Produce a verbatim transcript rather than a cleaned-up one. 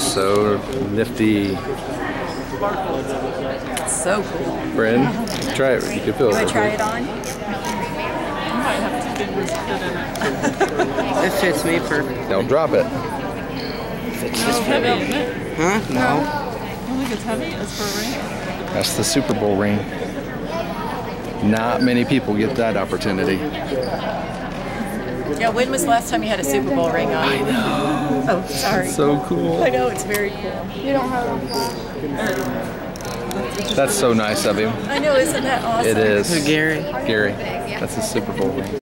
so nifty. So cool. Bryn, try it. You can feel You it. want to try it on? It fits me perfect. Don't drop it. Fits Oh, this heavy, perfect. isn't it? Huh? No. I don't think it's heavy. It's for a ring. That's the Super Bowl ring. Not many people get that opportunity. Yeah, when was the last time you had a Super Bowl ring on? I know. Oh, sorry. So cool. I know, it's very cool. You don't have a That's so nice of him. I know, isn't that awesome? It is. So Gary. Gary. That's the Super Bowl ring.